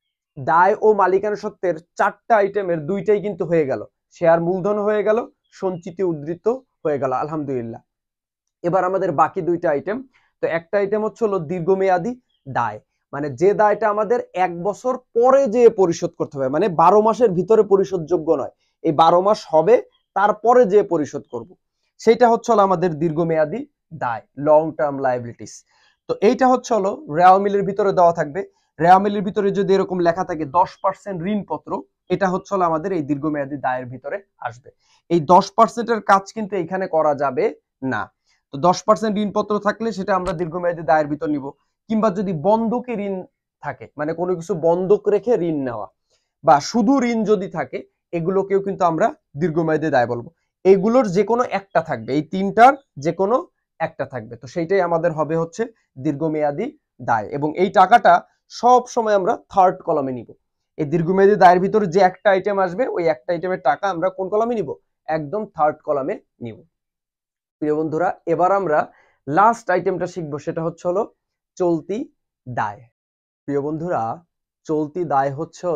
দায় ও মালিকানা সত্ত্বের 4টা আইটেমের 2টাই কিন্তু হয়ে গেল। শেয়ার মূলধন হয়ে গেল, সঞ্চিতি উদ্ধৃত্ত হয়ে গেল, আলহামদুলিল্লাহ। এবার আমাদের বাকি 2টা আইটেম। তো একটা আইটেম হচ্ছে হলো দীর্ঘমেয়াদী দায়, মানে যে দায়টা আমাদের 1 বছর পরে যে পরিশোধ করতে হবে, মানে 12 মাসের ভিতরে পরিশোধযোগ্য নয়, এই 12 মাস হবে তারপরে যে পরিশোধ করব, সেটা হচ্ছে হলো আমাদের দীর্ঘমেয়াদী দায়, লং টার্ম লায়াবিলিটিস। তো এইটা হচ্ছে হলো রেওয়া মিলের ভিতরে দেওয়া থাকবে। রেওয়া মিলের ভিতরে যদি এরকম লেখা থাকে 10% ঋণপত্র, এটা হচ্ছে হলো আমাদের এই দীর্ঘমেয়াদী দায়ের ভিতরে আসবে। এই 10%-এর কাজ কিন্তু এখানে করা যাবে না। তো 10% ঋণপত্র থাকলে সেটা আমরা দীর্ঘমেয়াদী দায়ের ভিতর নিব। কিংবা যদি বন্ধকে ঋণ থাকে, মানে কোনো কিছু বন্ধক রেখে ঋণ নেওয়া, বা শুধু ঋণ যদি থাকে, এগুলোকেও কিন্তু আমরা দীর্ঘমেয়াদী দায় বলবো। এইগুলোর যে কোনো একটা থাকবে, এই তিনটার যে কোনো একটা থাকবে। তো সেইটাই আমাদের হবে হচ্ছে দীর্ঘমেয়াদী দায়, এবং এই টাকাটা সব সময় আমরা থার্ড কলামে নিব। এই দীর্ঘমেয়াদী দায়ের ভিতরে যে একটা আইটেম আসবে ওই একটা আইটেমের টাকা আমরা কোন কলামে নিব? একদম থার্ড কলামে নিব। প্রিয় বন্ধুরা, এবার আমরা লাস্ট আইটেমটা শিখবো, সেটা হচ্ছে হলো চলতি দায়। প্রিয় বন্ধুরা, চলতি দায় হচ্ছে হলো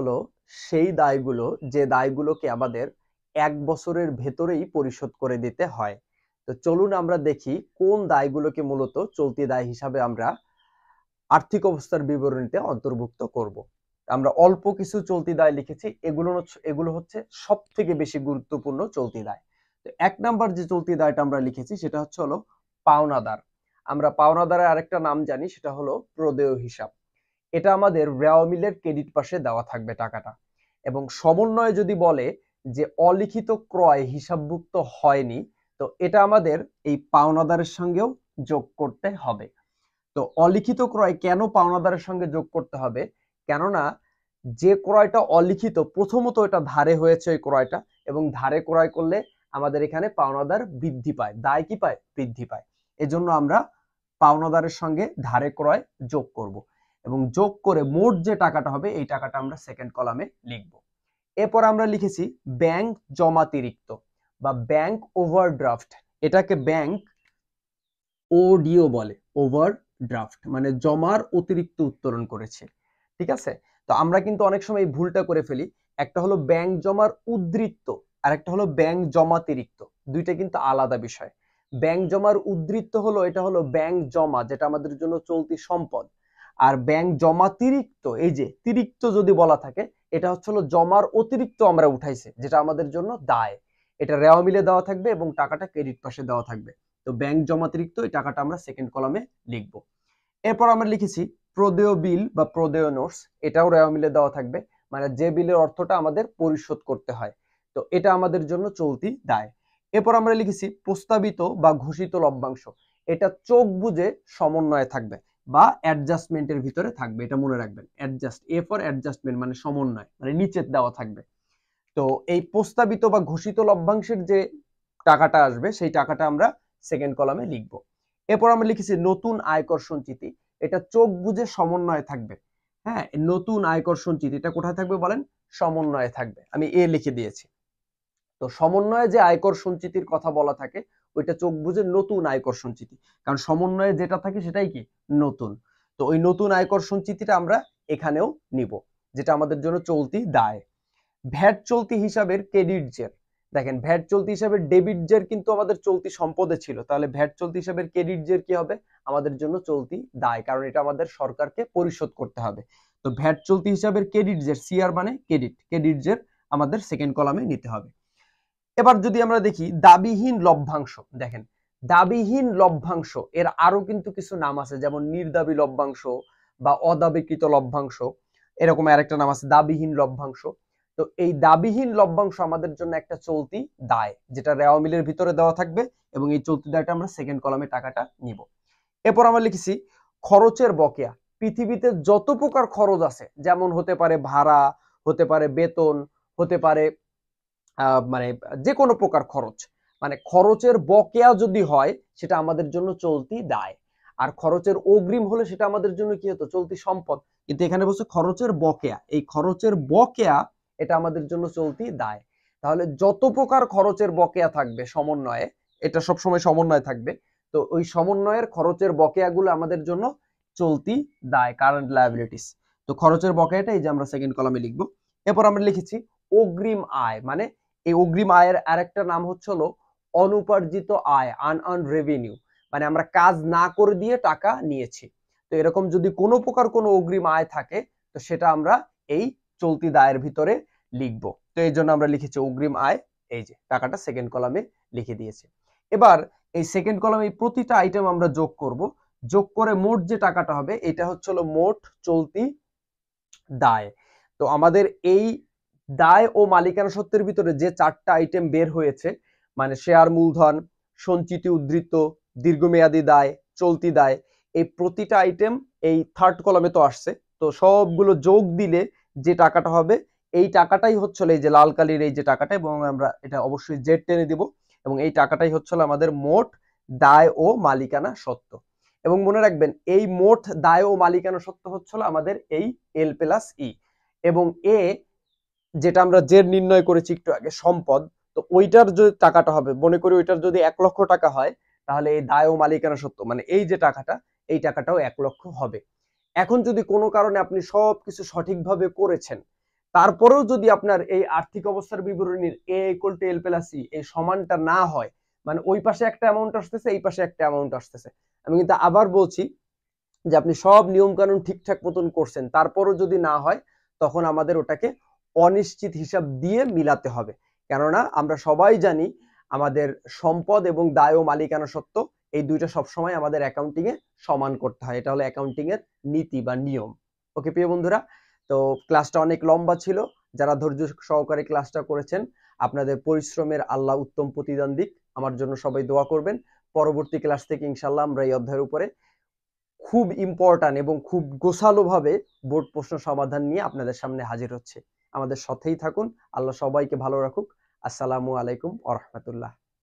সেই দায়গুলো, যে দায়গুলোকে আমাদের 1 বছরের ভেতরেই পরিশোধ করে দিতে হয়। তো চলুন আমরা দেখি কোন দায়গুলোকে মূলত চলতি দায় হিসাবে আমরা আর্থিক অবস্থার বিবরণীতে অন্তর্ভুক্ত করব। আমরা অল্প কিছু চলতি দায় লিখেছি, এগুলো হচ্ছে সবথেকে বেশি গুরুত্বপূর্ণ চলতি দায়। তো 1 নাম্বার যে চলতি দায়টা আমরা লিখেছি সেটা হলো পাওনাদার। আমরা পাওনাদারের আরেকটা নাম জানি, সেটা হলো প্রদেয় হিসাব। এটা আমাদের রেওয়া মিলের ক্রেডিট পাশে দেওয়া থাকবে টাকাটা। এবং সমন্বয়ে যদি বলে যে অলিখিত ক্রয় হিসাবভুক্ত হয়নি, তো এটা আমাদের এই পাওনাদারের সঙ্গেও যোগ করতে হবে। তো অলিখিত ক্রয় কেন পাওনাদারের সঙ্গে যোগ করতে হবে? কেননা যে ক্রয়টা অলিখিত, প্রথমত এটা ধারে হয়েছে ওই ক্রয়টা, এবং ধারে ক্রয় করলে আমাদের এখানে পাওনাদার বৃদ্ধি পায়, দায় কি পায়? বৃদ্ধি পায়। এজন্য আমরা পাওনাদারের সঙ্গে ধারে ক্রয় যোগ করব, এবং যোগ করে মোট যে টাকাটা হবে এই টাকাটা আমরা সেকেন্ড কলামে লিখব। এরপর আমরা লিখেছি ব্যাংক জমাতিরিক্ত বা ব্যাংক ওভারড্রাফট। এটাকে ব্যাংক ওডিও বলে, ওভারড্রাফট মানে জমার অতিরিক্ত উত্তোলন করেছে। ঠিক আছে? তো আমরা কিন্তু অনেক সময় এই ভুলটা করে ফেলি। একটা হলো ব্যাংক জমার উদ্ধৃত্ত, আর একটা হলো ব্যাংক জমাতিরিক্ত। দুইটা কিন্তু আলাদা বিষয়। ব্যাংক জমার উদ্ধৃত্ত হলো, এটা হলো ব্যাংক জমা, যেটা আমাদের জন্য চলতি সম্পদ। আর ব্যাংক জমাতিরিক্ত, এই যে তিরিক্ত যদি বলা থাকে, এটা হলো জমার অতিরিক্ত আমরা উঠাইছে, যেটা আমাদের জন্য দায়। এটা রেওয়া মিলে দেওয়া থাকবে এবং টাকাটা ক্রেডিট পাশে দেওয়া থাকবে। তো ব্যাংক জমাতিরিক্ত এই টাকাটা আমরা সেকেন্ড কলামে লিখব। এরপর আমরা লিখেছি প্রদেয় বিল বা প্রদেয় নোটস। এটাও রেওয়া মিলে দেওয়া থাকবে, মানে যে বিলের অর্থটা আমাদের পরিশোধ করতে হয়। তো এটা আমাদের জন্য চলতি দায়। এরপর আমরা লিখেছি প্রস্তাবিত বা ঘোষিত লভ্যাংশ। এটা চোখ বুঝে সমন্বয়ে থাকবে বা অ্যাডজাস্টমেন্টের ভিতরে থাকবে, এটা মনে রাখবেন। অ্যাডজাস্ট, এ ফর অ্যাডজাস্টমেন্ট, মানে সমন্বয়, মানে নিচে দেওয়া থাকবে। তো এই প্রস্তাবিত বা ঘোষিত লভ্যাংশের যে টাকাটা আসবে সেই টাকাটা আমরা সেকেন্ড কলামে লিখব। এরপর আমরা লিখেছি নতুন আয়কর সঞ্চিতি। এটা চোখ বুঝে সমন্বয়ে থাকবে। হ্যাঁ, নতুন আয়কর সঞ্চিতি এটা কোথায় থাকবে বলেন? সমন্বয়ে থাকবে। আমি এ লিখে দিয়েছি। তো সমন্বয়ে যে আয়কর সঞ্চিতির কথা বলা থাকে ওইটা চোখ বুঝে নতুন আয়কর সঞ্চিতি, কারণ সমন্বয়ে যেটা থাকে সেটাই কি? নতুন। তো ওই নতুন আয়কর সঞ্চিতিটা আমরা এখানেও নিব, যেটা আমাদের জন্য চলতি দায়। ভ্যাট চলতি হিসাবের ক্রেডিট জের। দেখেন, ভ্যাট চলতি হিসাবের ডেবিট জের কিন্তু আমাদের চলতি সম্পদে ছিল, তাহলে ভ্যাট চলতি হিসাবের ক্রেডিট জের কি হবে? আমাদের জন্য চলতি দায়, কারণ এটা আমাদের সরকারকে পরিশোধ করতে হবে। তো ভ্যাট চলতি হিসাবের ক্রেডিট জের, সিআর মানে ক্রেডিট, ক্রেডিট জের আমাদের সেকেন্ড কলামে নিতে হবে। এবার যদি আমরা দেখি দাবিহীন লভ্যাংশ, দেখেন দাবিহীন লভ্যাংশ এর আরো কিন্তু কিছু নাম আছে, যেমন নির্দাবী লভ্যাংশ বা অদাবিকৃত লভ্যাংশ, এরকম আরেকটা নাম আছে দাবিহীন লভ্যাংশ। তো এই দাবিহীন লভ্যাংশ আমাদের জন্য একটা চলতি দায়, যেটা রেওয়া মিলের ভিতরে দেওয়া থাকবে, এবং এই চলতি দায়টা আমরা সেকেন্ড কলামে টাকাটা নিব। এরপর আমরা লিখেছি খরচের বকেয়া। পৃথিবীতে যত প্রকার খরচ আছে, যেমন হতে পারে ভাড়া, হতে পারে বেতন, হতে পারে মানে যে কোনো প্রকার খরচ, মানে খরচের বকেয়া যদি হয় সেটা আমাদের জন্য চলতি দায়। আর খরচের অগ্রিম হলে সেটা আমাদের জন্য কি হতো? চলতি সম্পদ। কিন্তু এখানে বলছে খরচের বকেয়া, এই খরচের বকেয়া এটা আমাদের জন্য চলতি দায়। তাহলে যত প্রকার খরচের বকেয়া থাকবে সমন্বয়ে, এটা সবসময় সমন্বয় থাকবে, তো ওই সমন্বয়ের খরচের বকেয়াগুলো আমাদের জন্য চলতি দায়, কারেন্ট লায়াবিলিটিস। তো খরচের বকেয়াটা এই যে আমরা সেকেন্ড কলামে লিখবো। এরপর আমরা লিখেছি অগ্রিম আয়, মানে এই অগ্রিম আয়ের আরেকটা নাম হলো অনুপার্জিত আয়, আনআর্নড রেভিনিউ, মানে আমরা কাজ না করে দিয়ে টাকা নিয়েছি। তো এরকম যদি কোনো প্রকার কোনো অগ্রিম আয় থাকে, তো সেটা আমরা এই চলতি দায়ের ভিতরে লিখব। তো এই জন্য আমরা লিখেছি অগ্রিম আয়, এই যে টাকাটা সেকেন্ড কলামে লিখে দিয়েছি। এবার এই সেকেন্ড কলামে প্রতিটা আইটেম আমরা যোগ করব, যোগ করে মোট যে টাকাটা হবে এটা হলো মোট চলতি দায়। তো আমাদের এই দায় ও মালিকানা সত্ত্বের ভিতরে যে চারটা আইটেম বের হয়েছে, মানে শেয়ার মূলধন, সঞ্চিতি উদ্ধৃত, দীর্ঘমেয়াদী দায়, চলতি দায়, এই প্রতিটা আইটেম এই থার্ড কলামে তো আসছে। তো সবগুলো যোগ দিলে যে টাকাটা হবে এই টাকাটাই হচ্ছে এই যে লাল কালির এই যে টাকাটা, এবং আমরা এটা অবশ্যই জেড টেনে দিব, এবং এই টাকাটাই হচ্ছে আমাদের মোট দায় ও মালিকানা সত্ত্ব। এবং মনে রাখবেন এই মোট দায় ও মালিকানা সত্ত্ব হচ্ছে আমাদের এই এল প্লাস ই, এবং এ যেটা আমরা জেড নির্ণয় করেছি একটু আগে সম্পদ, তো ওইটার যে টাকাটা হবে, মনে করি ওইটার যদি 1 লক্ষ টাকা হয়, তাহলে এই দায় ও মালিকানা সত্ত্ব মানে এই যে টাকাটা, এই টাকাটাও 1 লক্ষ হবে। এখন যদি কোনো কারণে আপনি সবকিছু সঠিকভাবে করেছেন, তারপরেও যদি আপনার এই আর্থিক অবস্থার বিবরণীর a=l+c এই সমানটা না হয়, মানে ওই পাশে একটা অ্যামাউন্ট আসতেছে, এই পাশে একটা অ্যামাউন্ট আসতেছে, আমি কিন্তু আবার বলছি যে আপনি সব নিয়ম কানুন ঠিকঠাক মতন করছেন, তারপরও যদি না হয়, তখন আমাদের ওটাকে অনিশ্চিত হিসাব দিয়ে মিলাতে হবে। কেননা আমরা সবাই জানি আমাদের সম্পদ এবং দায় ও মালিকানা সত্ত্ব এই দুইটা সবসময় আমাদের অ্যাকাউন্টিং এ সমান করতে হয়। এটা হলো অ্যাকাউন্টিং এর নীতি বা নিয়ম। ওকে প্রিয় বন্ধুরা, তো ক্লাসটা অনেক লম্বা ছিল। যারা ধৈর্য সহকারে ক্লাসটা করেছেন, আপনাদের পরিশ্রমের আল্লাহ উত্তম প্রতিদান দিক। আমার জন্য সবাই দোয়া করবেন। পরবর্তী ক্লাস থেকে ইনশাল্লাহ আমরা এই অধ্যায়ের উপরে খুব ইম্পর্টেন্ট এবং খুব গোছালো ভাবে বোর্ড প্রশ্ন সমাধান নিয়ে আপনাদের সামনে হাজির হচ্ছে। আমাদের সাথেই থাকুন। আল্লাহ সবাইকে ভালো রাখুক। আসসালামু আলাইকুম ওয়া রাহমাতুল্লাহ।